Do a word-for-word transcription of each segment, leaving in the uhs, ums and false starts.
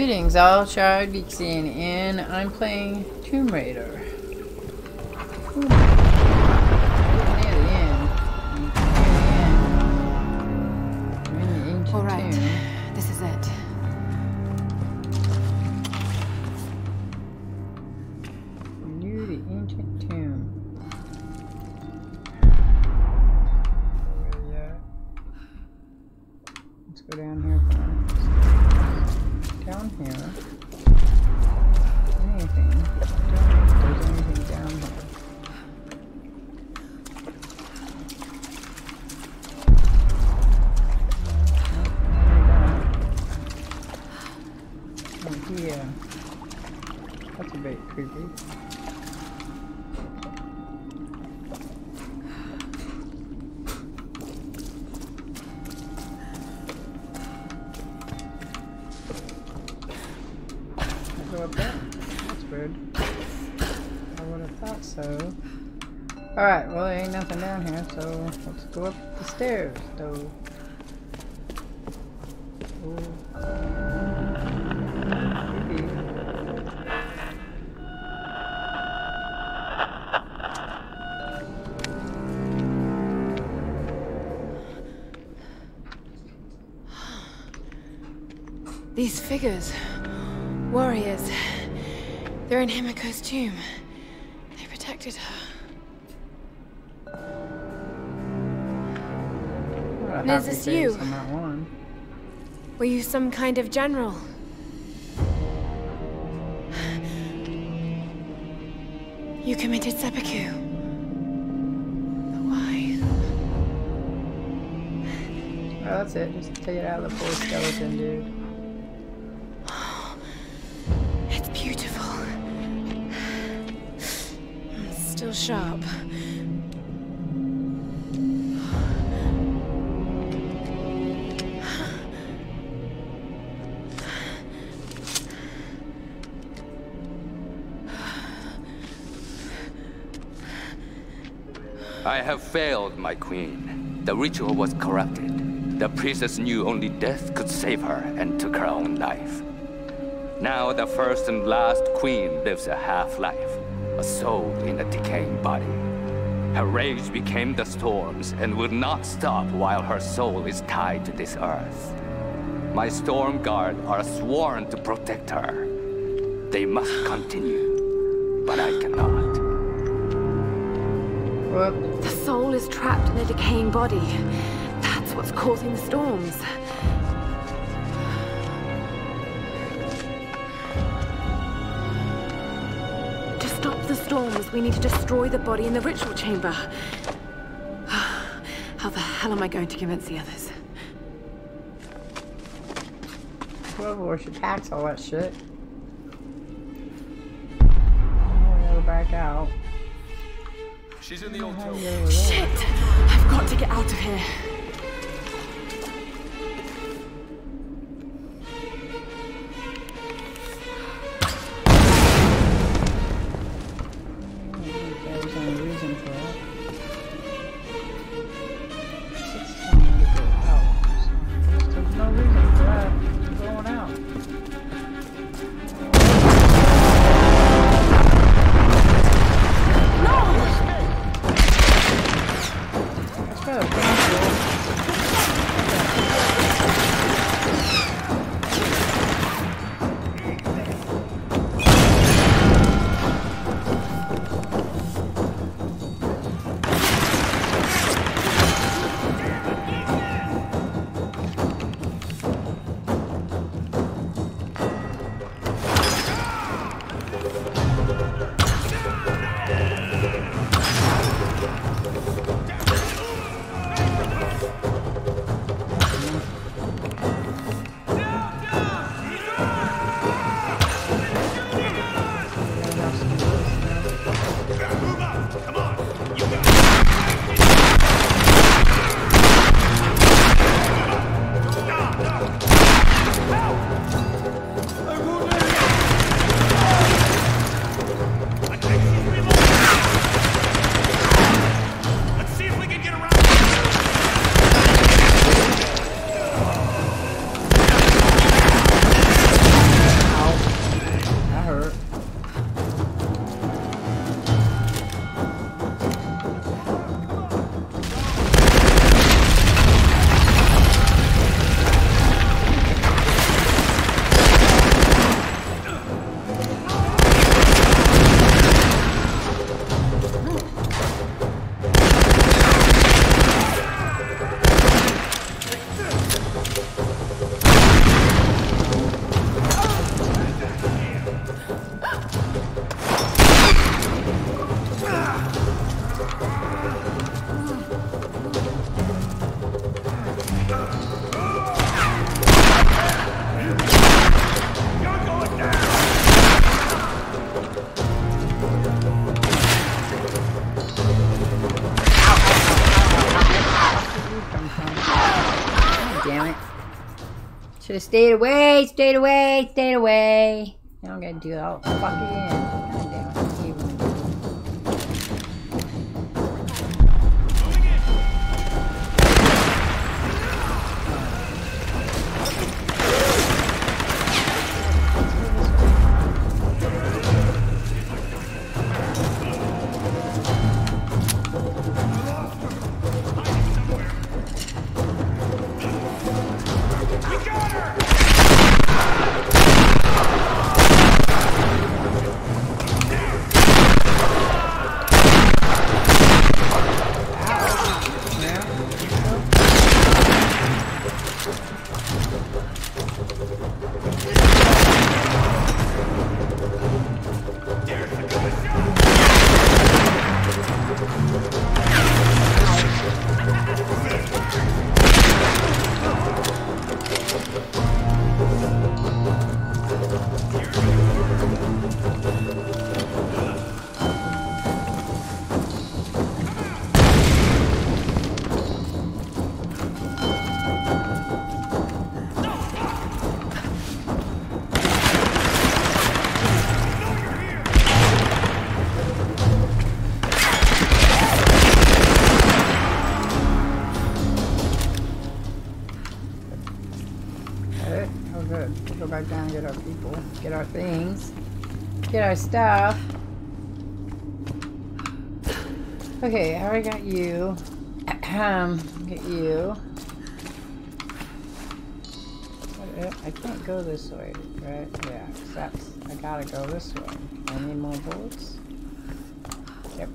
Greetings, all Child Geeksy, and I'm playing Tomb Raider. Ooh. Near the end. Near the end. We're in the ancient all right, tomb. this is it. We're near the ancient tomb. Where are you at? Let's go down here first. Down here. Anything. I don't know if there's anything down here. Nope, oh, yeah. That's a bit creepy. Go up there. That's weird. I would have thought so. Alright, well there ain't nothing down here, so let's go up the stairs, though. These figures. Warriors. They're in Himiko's tomb. They protected her. And is this you? On that one. Were you some kind of general? You committed seppuku. But why? Oh, that's it. Just take it out of the poor skeleton, dude. It's beautiful. It's still sharp. I have failed, my queen. The ritual was corrupted. The priestess knew only death could save her and took her own life. Now the first and last queen lives a half-life, a soul in a decaying body. Her rage became the storms and would not stop while her soul is tied to this earth. My storm guard are sworn to protect her. They must continue, but I cannot. Whoop. The soul is trapped in a decaying body. That's what's causing the storms. To stop the storms, we need to destroy the body in the ritual chamber. How the hell am I going to convince the others? Whoever should tax all that shit. I'm gonna go back out. She's in the old tomb. Shit! I've got to get out of here. There was any reason for it. It's telling me to go out. So there's no reason for that. I'm going out. Should have stayed away, stayed away, stayed away. Now I'm gonna do it all fucking. God damn it. Evil. Back down and get our people, get our things, get our stuff. Okay, I already got you. Um, get you. I can't go this way, right? Yeah, that's, I gotta go this way. I need more bullets. Yep.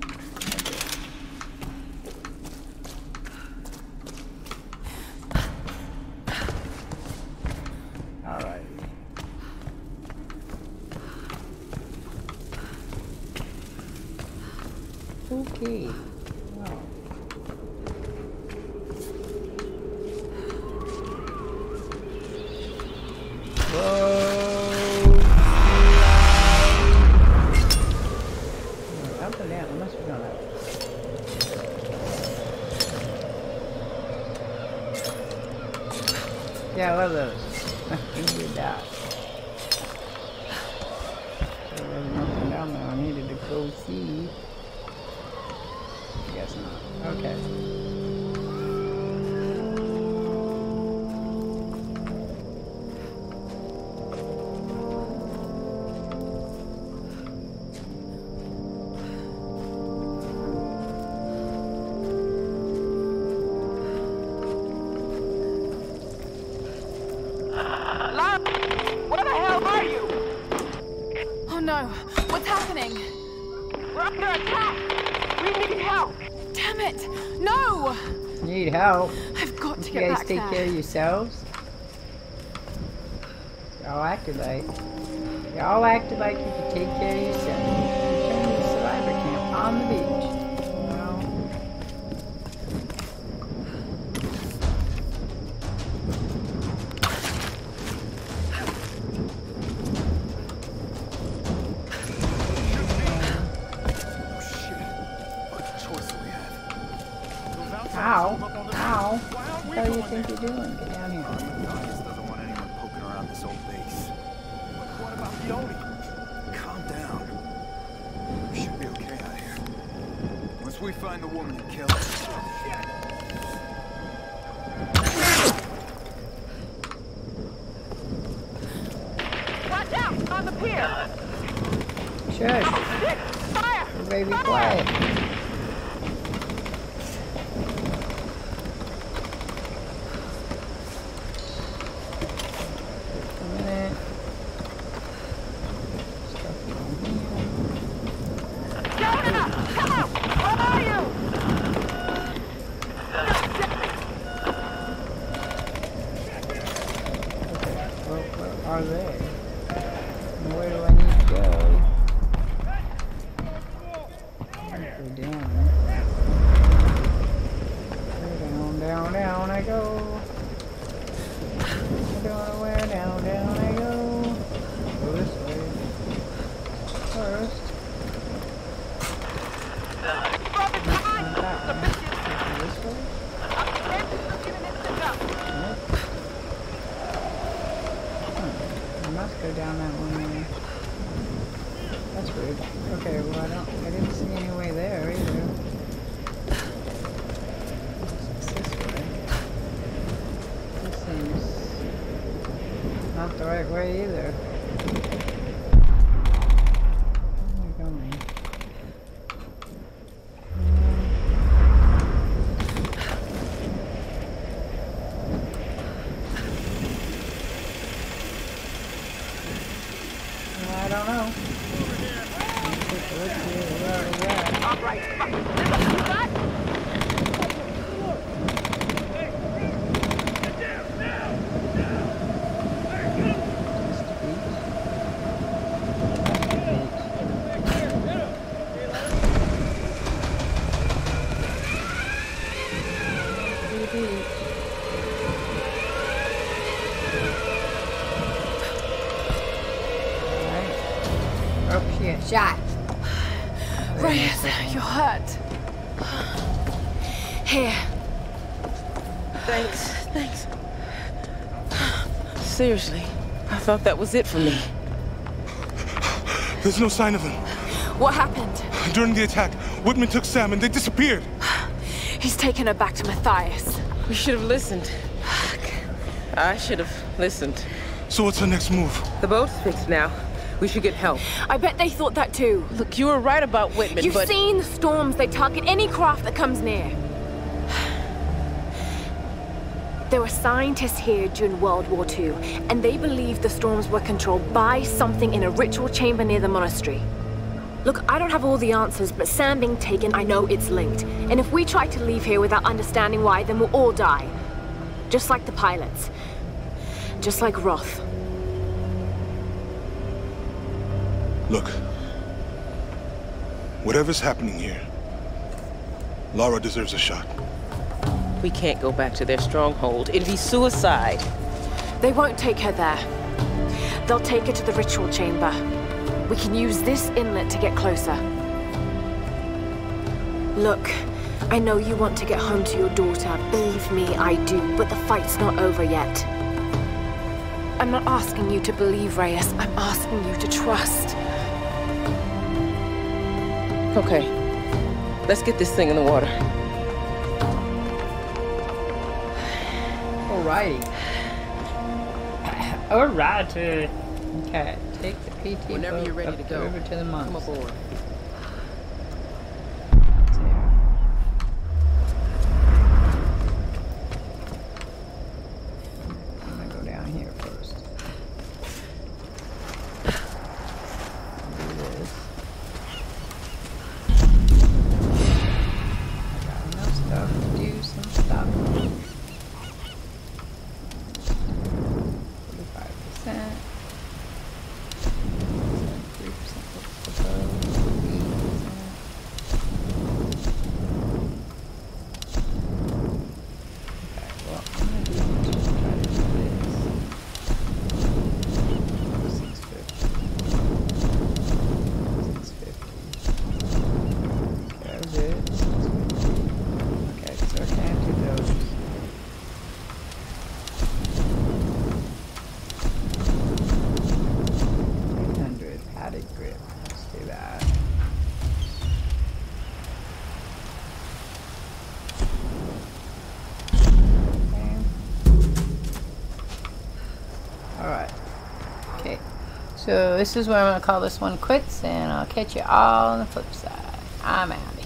Okay. Wow. Whoa. Up and down. I must have done that. Yeah, I love those. I needed that. So there was nothing down there I needed to go see. Guess not. Okay. Where the hell are you? Oh no, what's happening? We're under attack! We need help! Damn it! No! Need help? I've got to you get guys back take there. care of yourselves? Y'all acted like. Y'all acted like you could take care of yourselves. Return to the survivor camp on the beach. Ow. Ow. What do you think you're doing? Get down here. Elias doesn't want anyone poking around this old base. What about Leone? Calm down. We should be okay out here. Once we find the woman and kill her. Watch out! On the pier! Shush. Fire! Everybody be quiet. Are they? Where do I need to go? We're down down that one way. That's weird. Okay, well I don't I didn't see any way there either. It's this way. This seems not the right way either. Where am I going? I don't know. Let's see where we are. All right, fuck. This is what you got? Oh shit, shot. Reyes, you're hurt. Here. Thanks, thanks. Seriously, I thought that was it for me. There's no sign of them. What happened? During the attack, Whitman took Sam and they disappeared. He's taken her back to Matthias. We should have listened. I should have listened. So what's the next move? The boat's fixed now. We should get help. I bet they thought that too. Look, you were right about Whitman, You've but... seen the storms. They target any craft that comes near. There were scientists here during World War Two, and they believed the storms were controlled by something in a ritual chamber near the monastery. Look, I don't have all the answers, but Sam being taken, I know it's linked. And if we try to leave here without understanding why, then we'll all die. Just like the pilots. Just like Roth. Look. Whatever's happening here, Lara deserves a shot. We can't go back to their stronghold. It'd be suicide. They won't take her there. They'll take her to the ritual chamber. We can use this inlet to get closer. Look, I know you want to get home to your daughter. Believe me, I do, but the fight's not over yet. I'm not asking you to believe, Reyes. I'm asking you to trust. Okay. Let's get this thing in the water. Alrighty. Alrighty. Okay, take the P T Whenever boat you're ready up to go, over to the come monster. aboard. I'm gonna go down here first. Do this. I got enough stuff to do some stuff. forty-five percent. three percent the bow. eight percent. Okay, well, I'm gonna do just try to do this. six fifty. six fifty. Okay, that's it. six fifty. Okay, so I can't do those. eight hundred padded grip. Let's do that. Okay. Alright. Okay. So this is where I'm going to call this one quits, and I'll catch you all on the flip side. I'm out of here.